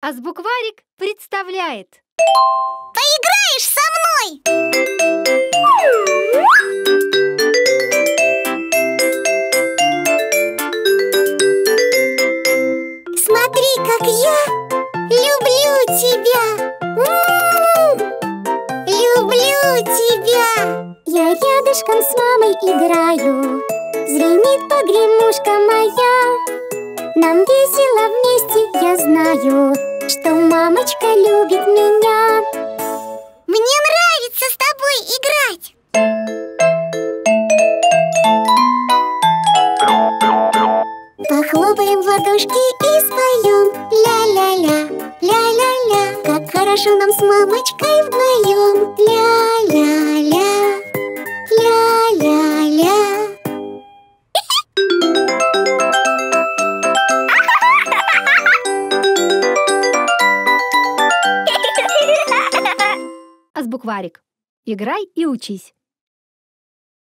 Азбукварик представляет. Поиграешь со мной? Смотри, как я люблю тебя. Люблю тебя. Я рядышком с мамой играю. Звенит погремушка моя. Нам весело вместе, я знаю, что мамочка любит меня. Мне нравится с тобой играть. Похлопаем в ладошки и споем ля-ля-ля, ля-ля-ля. Как хорошо нам с мамочкой вдвоем. Ля-ля-ля, ля-ля-ля. Азбукварик. Играй и учись.